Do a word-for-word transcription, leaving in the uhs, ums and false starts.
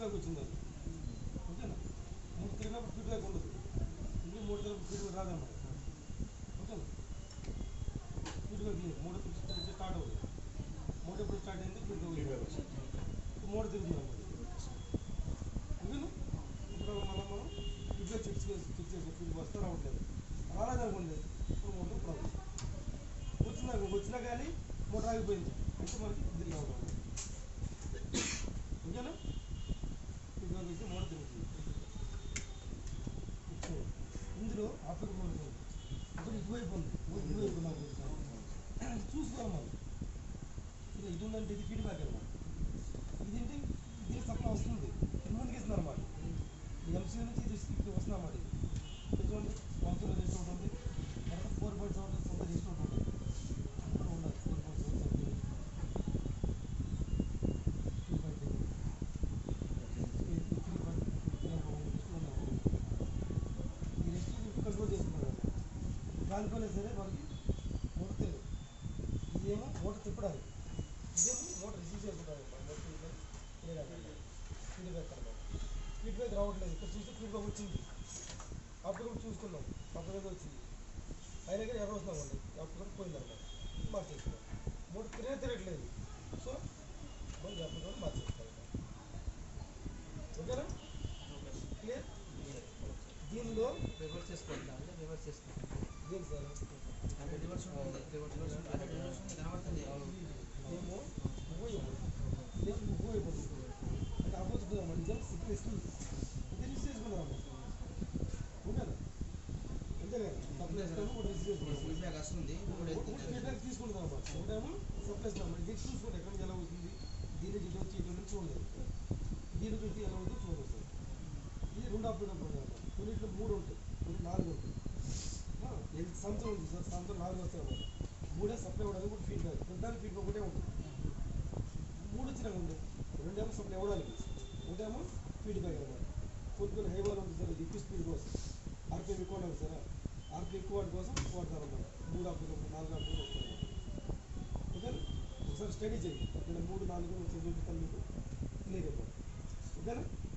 Feedback వచ్చింది అది. ఓకేనా? మూడు తిరిగినప్పుడు ఫీడ్బ్యాక్ ఉండదు, ఇంకే మూడు తిరిగినప్పుడు ఫీడ్బ్యాక్ రాదన్నమాట. ఓకేనా? ఫీడ్బ్యాక్ లేదు, మూడు స్టార్ట్ అవుతుంది. మూడు ఎప్పుడు స్టార్ట్ అయింది ఫీడ్బ్యాక్ వచ్చింది, మూడు తిరుగుతుంది అన్నమాట. ఓకేనా? ఇప్పుడు మళ్ళీ మనం ఫీడ్బ్యాక్ చెక్ చేసి చెక్ చేసి ఫీడ్బ్యాక్ వస్తే రావట్లేదు, రాలేదనుకోండి ఇప్పుడు మూడు ప్రాబ్లం వచ్చిందా, వచ్చినా కానీ మోటార్ ఆగిపోయింది అంటే మనకి ఇది రావడం. ఓకేనా? ఫీడ్బ్యాక్ అయితే మోటార్ తిరుగుతుంది. ఇందులో ఆఫ్టర్ మోటార్ ఒకటి ఇటువైపు ఉంది, ఇటువైపు నాకు చూసుకోవాలి మనం. ఇది ఇటు ఉందంటే ఇది ఫీడ్బ్యాక్ అనమాట. ఇది అంటే ఇది సప్లై వస్తుంది, ఇది ముందుకు ఇస్తుంది అనమాట. ఈ ఎంసీ నుంచి ఇది ఇది వస్తుంది అన్నమాట. ఇది చూడండి వంతులు రిజిస్టర్ ఉంటుంది, తర్వాత ఫోర్ పాయింట్ సెవెన్ సొంత రిజిస్టర్ ఉంటుంది ఉండాలి. ఫోర్ పాయింట్ సెవెన్ సొంత టూ పాయింట్ త్రీ పాయింట్ ఈ రిజిస్టర్ కంట్రోల్ చేస్తున్నారు. దానిపైన సరే మనకి మోటార్ తెలియదు, ఇదేమో మోటార్ తిప్పడానికి, ఇదేమో మోటార్ రిసీవ్ చేసుకుంటారు. ఫీడ్బ్యాక్ అనమాట. ఫీడ్బ్యాక్ రావట్లేదు, ఇక్కడ చూస్తే ఫీడ్బ్యాక్ వచ్చింది, అప్పుడు కూడా చూసుకున్నాం అప్పుడు ఏదో వచ్చింది, అయినా కానీ ఎక్కడ వస్తున్నామండి అప్పుడు కూడా పోయిందన్నమాట. మార్చేస్తున్నాం, మోటార్ తిరిగే తిరగట్లేదు, సో మళ్ళీ అప్పుడు కూడా మార్చేస్తాం. ఓకేనా? క్లియర్? దీనిలో రివర్స్ చేసుకోవాలి, రివర్స్ చేసుకోవాలి. దేని సార్ రివర్స్ ఏమో ఇదేమో మూవ్ అయిపోతుంది అంటే ఆపోజిట్ అన్నమాట. ఇదేమో సిగ్నల్ ఇస్తుంది, ఇది రిసీవ్ చేసుకున్నారమ్మా. ఓకేనా? అంతేగా సప్లై ఇస్తాము, ఒకటి రిసీవ్ చేసుకుంటాం, ఫీడ్బ్యాక్ వస్తుంది, ఫీడ్బ్యాక్ తీసుకుంటాం అన్నమాట. ఒకటేమో సప్లై ఇస్తాం, ఇది చూసుకోండి ఎక్కడి నుంచి ఎలా అవుతుంది, దీని నుంచి వచ్చి ఇక్కడ నుంచి చూడలేదు, దీని నుంచి ఎలా అవుతుందో చూడదు సార్. ఇది రెండు ఆపరేటర్ ఉంటాయి అన్నమాట. కొన్నిట్లో మూడు ఉంటాయి, కొన్ని నాలుగు ఉంటాయి. సంవత్సరం ఉంది సార్, సంవత్సరం నాలుగు వస్తాయి అన్నమాట. మూడే సప్లై ఇవ్వడానికి కూడా ఫీడ్బ్యాక్, ప్రధానికి ఫీడ్బ్యాక్ ఒకటే ఉంటుంది. మూడు వచ్చినా ఉంది, రెండేమో సప్లై ఇవ్వడానికి, ఒకటేమో ఫీడ్బ్యాక్ అనమాట. కొన్ని కొన్ని హైవాల్ ఉంటుంది సార్, ఎక్కువ స్పీడ్ కోసం ఆర్పిఎం ఎక్కువ ఉంటుంది సార్, ఆర్పిఎం ఎక్కువ వాటి కోసం వాడతారు అన్నమాట. మూడు ఆపరేటర్ నాలుగు ఆపరేటర్ వస్తాయి అన్నమాట. ఓకేనా? ఒకసారి స్టడీ చేయండి, ఇక్కడ మూడు నాలుగు ఒకసారి చూపిస్తాను మీకు, క్లియర్ అయిపోతుంది. ఓకేనా?